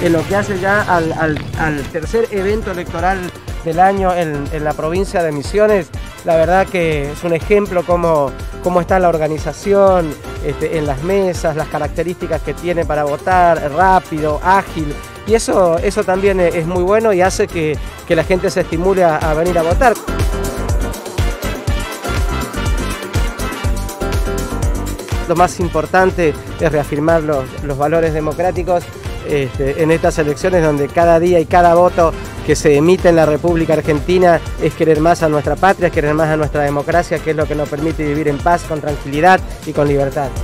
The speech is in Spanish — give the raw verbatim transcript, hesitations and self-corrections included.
en lo que hace ya al, al, al tercer evento electoral del año en, en la provincia de Misiones. La verdad que es un ejemplo cómo, cómo está la organización este, en las mesas, las características que tiene para votar, rápido, ágil, y eso, eso también es muy bueno y hace que, que la gente se estimule a, a venir a votar. Lo más importante es reafirmar los, los valores democráticos este, en estas elecciones, donde cada día y cada voto que se emite en la República Argentina es querer más a nuestra patria, es querer más a nuestra democracia, que es lo que nos permite vivir en paz, con tranquilidad y con libertad.